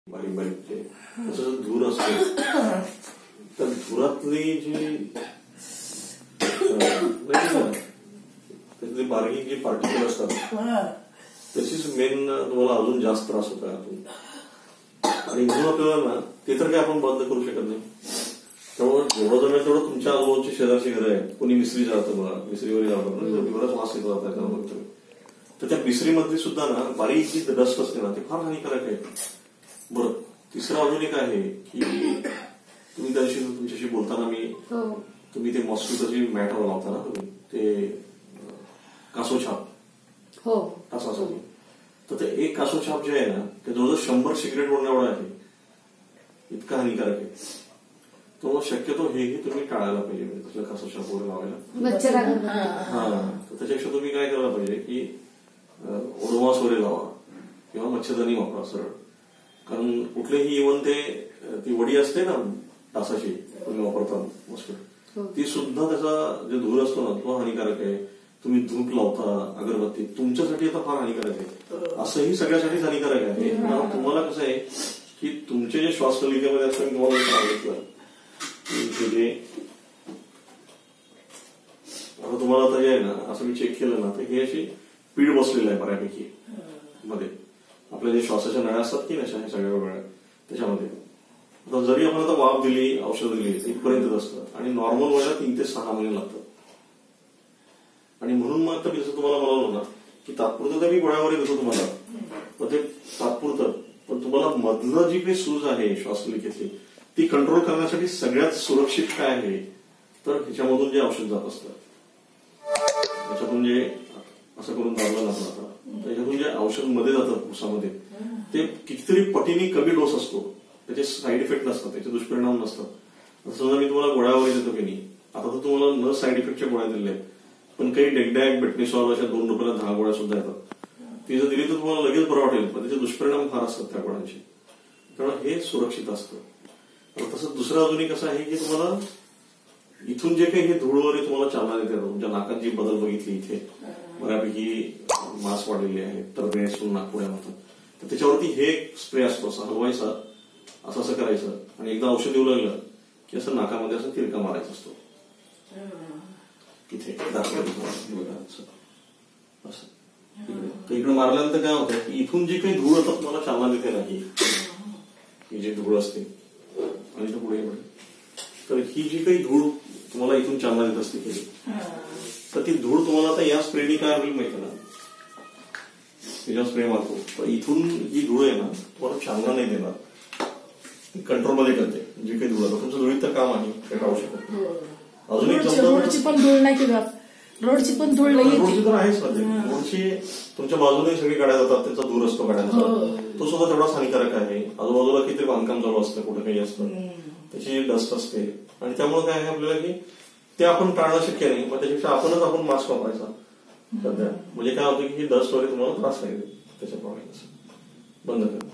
बारीक बारीक ते तसं धूर असतो. तर धुरातली जी त्यातली बारीक जी पार्टिकल असतात त्याचीच मेन तुम्हाला अजून जास्त त्रास होतो यातून. आणि म्हणून आपल्याला ना ते तर काही आपण बंद करू शकत नाही. त्यामुळे जेवढं जमेल तेवढं तुमच्या आजूबाजूची शेजारची घरं आहेत. कोणी मिसरी जातं बघा, मिसरीवर जातं बराच वास येतो जाता त्यामध्ये. तर त्या मिसरीमधली सुद्धा ना बारीक जी डस्ट असते ना ते फार हानिकारक आहे. बरं, तिसरं अजून एक आहे की तुम्ही त्या दिवशी तुमच्याशी बोलताना तुम्ही ते मॉस्किटोची मॅट लावता ना तुम्ही ते कासोछाप कासासाठी. तर ते एक कासोछाप जे आहे ना ते जवळजवळ 100 सिगरेट एवढं आहे. इतका हानिकारक आहे. तो शक्यतो हे तुम्ही टाळायला पाहिजे. तसलं कासोछाप वगैरे लावायला. हा, तर त्याच्यापेक्षा तुम्ही काय करायला पाहिजे की ओडोमॉस वगैरे लावा किंवा मच्छरदाणी वापरा सरळ. कारण कुठलेही इव्हन ती वडी असते ना डासाची तुम्ही वापरता मॉस्किटो, ती सुद्धा त्याचा जे धूर असतो ना तो हानिकारक आहे. तुम्ही धूप लावता अगरबत्ती तुमच्यासाठी आता फार हानिकारक आहे. असंही सगळ्यासाठीच हानिकारक आहे. तुम्हाला कसं आहे की तुमचे जे श्वासनलिकेमध्ये असतं मी तुम्हाला सांगितलं जे आता तुम्हाला आता जे आहे ना असं मी चेक केलं ना तर हे अशी पीड बसलेलं आहे बऱ्यापैकी मध्ये. आपल्या जे श्वासाच्या नळ्या असतात की नाही सगळ्या वेगळ्या त्याच्यामध्ये. आता जरी आपण आता वाफ दिली औषध दिली इथपर्यंत असतं आणि नॉर्मल व्हायला 3 ते 6 महिने लागतात. आणि म्हणून मग तर जसं तुम्हाला म्हणालो ना की तात्पुरतं तर मी गोळ्यावर देतो तुम्हाला, पण ते तात्पुरतं. पण तुम्हाला मधलं जी काही सूज आहे श्वासनलिकेतली ती कंट्रोल करण्यासाठी सगळ्यात सुरक्षित काय आहे तर ह्याच्यामधून जे औषध जात असतं त्याच्यातून जे असं करून दाबलं जातं आता त्याच्यातून जे औषध मध्ये जातं उसामध्ये ते कितीतरी पटीने कमी डोस असतो. त्याचे साईड इफेक्ट नसतात, त्याचे दुष्परिणाम नसतात. समजा मी तुम्हाला गोळ्यावर देतो की नाही, आता तर तुम्हाला न साईड इफेक्टच्या गोळ्या दिल्या आहेत, पण काही डेक्डॅक बेटनिसॉल अशा 2 रुपयाला 10 गोळ्या सुद्धा येतात. ती जर दिली तर तुम्हाला लगेच बरं वाटेल, पण त्याचे दुष्परिणाम फार असतात त्या गोळ्यांचे. त्यामुळे हे सुरक्षित असतं. तसं दुसरं अजूनही कसं आहे की तुम्हाला इथून जे काही हे धूळ वगैरे तुम्हाला चालना देते तुमच्या नाकात जी बदल बघितली इथे बऱ्यापैकी मास वाढलेले आहेत तर वेळेसून नाकपुड्या होतात. तर त्याच्यावरती हे स्प्रे असतो असा हलवायचा असं करायचं आणि एकदा औषध येऊ लागलं की असं नाकामध्ये असं तिरका मारायचा असतो तिथे असं. इकडे मारल्यानंतर काय होतं की इथून जी काही धूळ आता तुम्हाला चालना देते ना ही जी धूळ असते आणि पुढे तर ही जी काही धूळ तुम्हाला इथून चालना देत असते तर ती धूळ तुम्हाला आता या स्प्रेनी काय होईल माहिती ना, स्प्रे मारतो तर इथून ही धूळ आहे ना तुम्हाला चालना नाही देणार, कंट्रोलमध्ये करते. जी काही धूळ तुमचं धुळीचं काम आहे ते राहू शकत. अजून एक रोडची पण धूळ नाही किंवा रोडची पण धूळ नाही, रोडची तर आहेच ना. रोडची तुमच्या बाजूने सगळी गाड्या जातात त्याचा धूर असतो गाड्यांचा, तो सुद्धा तेवढाच हानिकारक आहे. आजूबाजूला किती बांधकाम चालू असतं कुठं काही असतं त्याची डस्ट असते आणि त्यामुळे काय आहे आपल्याला की ते आपण टाळणं शक्य नाही. मग त्याच्यापेक्षा आपण मास्क वापरायचा सध्या. म्हणजे काय होतं की ही डस्ट वगैरे तुम्हाला त्रास नाही त्याच्याप्रमाणे बंद करा.